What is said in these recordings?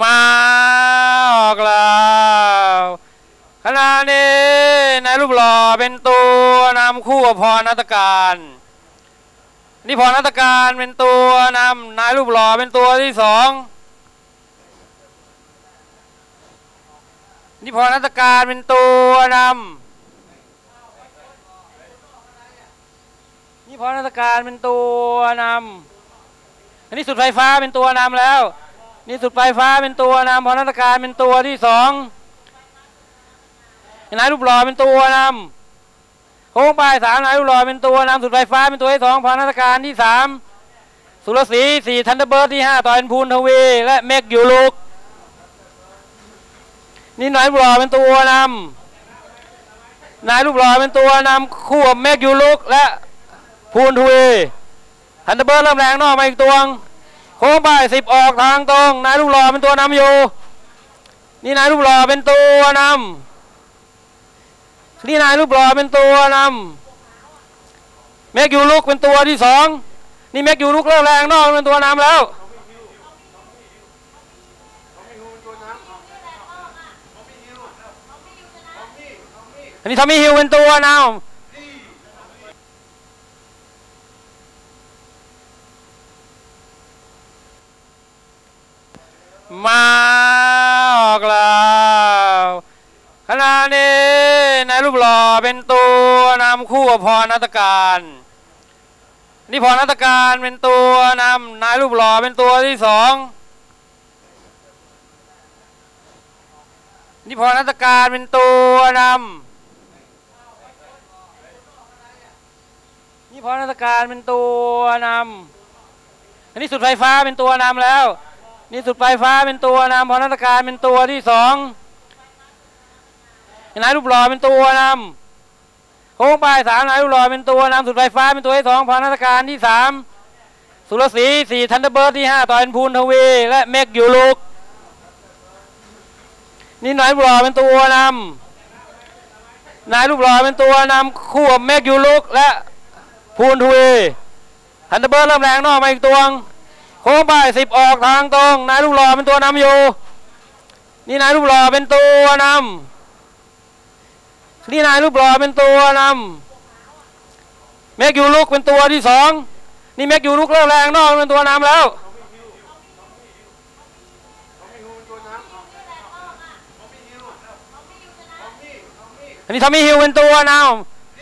มาออกแล้วขณะนี้นายรูปหล่อเป็นตัวนำคู่กับพรณัฐการนี่พรณัฐการเป็นตัวนำนายรูปหล่อเป็นตัวที่สองนี่พรณัฐการเป็นตัวนำนี่พรณัฐการเป็นตัวนำอันนี้สุดไฟฟ้าเป็นตัวนำแล้วนี่สุดไฟฟ้าเป็นตัวนำพรณัฐการเป็นตัวที่สองนายรูปหล่อเป็นตัวนำโค้งปลายสามนายรูปหล่อเป็นตัวนำสุดไฟฟ้าเป็นตัวที่สองพรณัฐการที่สามสุรศรีสี่ทันเดอร์เบิร์ดที่ห้าต่อเอ็นพูนทวีและเมกยูลุกนี่นายรูปหล่อเป็นตัวนำนายรูปหล่อเป็นตัวนำคู่กับเมกยูลุกและพูนทวีทันเดอร์เบิร์ดเริ่มแรงนอกมาอีกตัวโค้งปลายสิบออกทางตรงนายรูปหล่อเป็นตัวนำอยู่นี่นายรูปหล่อเป็นตัวนำนี่นายรูปหล่อเป็นตัวนำเมกยูลุกเป็นตัวที่สองนี่เมกยูลุกเริ่มแรงนอกเป็นตัวนำแล้วอันนี้ทอมมี่ฮิลเป็นตัวนำมาออกแล้วขณะนี้นายรูปหล่อเป็นตัวนำคู่กับพรณัฐการนี่พรณัฐการเป็นตัวนำนายรูปหล่อเป็นตัวที่สองนี่พรณัฐการเป็นตัวนำนี่พรณัฐการเป็นตัวนำอันนี้สุดไฟฟ้าเป็นตัวนำแล้วนี่สุดไฟฟ้าเป็นตัวนำพรณัฐการเป็นตัวที่สองนายรูปหล่อเป็นตัวนำโค้งปลายสามนายรูปหล่อเป็นตัวนำสุดไฟฟ้าเป็นตัวที่สองพรณัฐการที่สามสุรศรีสี่ทันเดอร์เบิร์ดที่ห้าต่อเอ็นพูนทวีและเมกยูลุกนี่นายรูปหล่อเป็นตัวนำนายรูปหล่อเป็นตัวนำคู่กับเมกยูลุกและพูนทวีทันเดอร์เบิร์ดเริ่มแรงนอกมาอีกตัวโค้งปลายสิบออกทางตรงนายรูปหล่อเป็นตัวนำอยู่นี่นายรูปหล่อเป็นตัวนำนี่นายรูปหล่อเป็นตัวนำเมกยูลุกเป็นตัวที่สองนี่เมกยูลุกเริ่มแรงนอกเป็นตัวนำแล้วอันนี้ทอมมี่ฮิลเป็นตัวนำ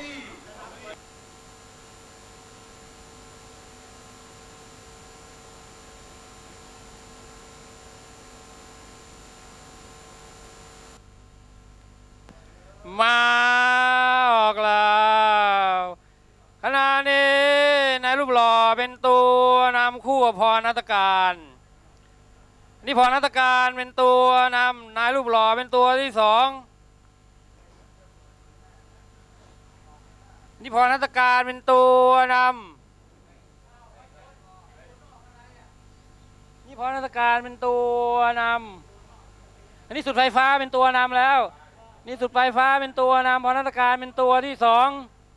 มาออกแล้วขณะนี้นายรูปหล่อเป็นตัวนำคู่กับพรณัฐการนี่พรณัฐการเป็นตัวนำนายรูปหล่อเป็นตัวที่สองนี่พรณัฐการเป็นตัวนำนี่พรณัฐการเป็นตัวนำอันนี้สุดไฟฟ้าเป็นตัวนำแล้วนี่สุดไฟฟ้าเป็นตัวนำพรณัฐการเป็นตัวที่สอง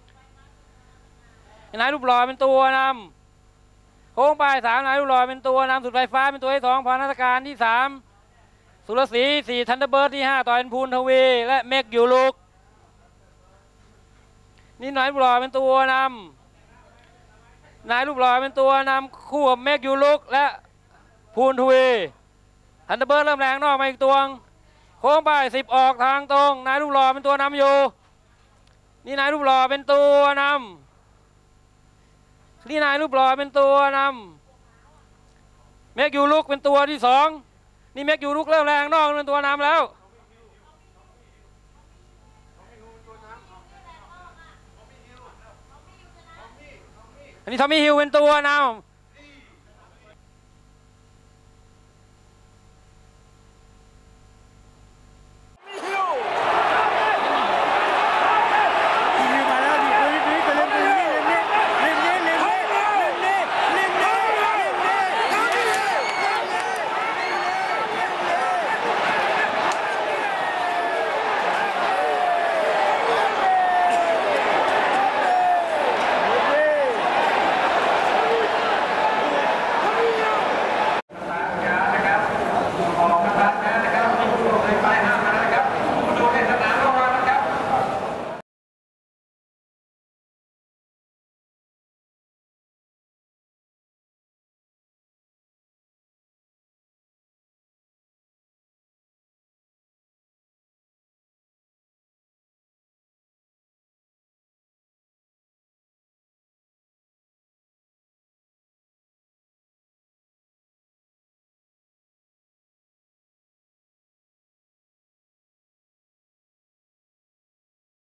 นายรูปหล่อเป็นตัวนำโค้งปลายสามนายรูปหล่อเป็นตัวนำสุดไฟฟ้าเป็นตัวที่สองพรณัฐการที่สามสุรศรีสี่ทันเดอร์เบิร์ดที่ห้าต่อเอ็นพูนทวีและเมกยูลุกนี่นายรูปหล่อเป็นตัวนำนายรูปหล่อเป็นตัวนำคู่กับเมกยูลุกและพูนทวีทันเดอร์เบิร์ดเริ่มแรงนอกมาอีกตัวโค้งไปสิบออกทางตรงนายรูปหล่อเป็นตัวนำอยู่นี่นายรูปหล่อเป็นตัวนำนี่นายรูปหล่อเป็นตัวนำเมกยูลุกเป็นตัวที่สองนี่เมกยูลุกเริ่มแรงนอกเป็นตัวนำแล้วอันนี้ทอมมี่ฮิลเป็นตัวนำ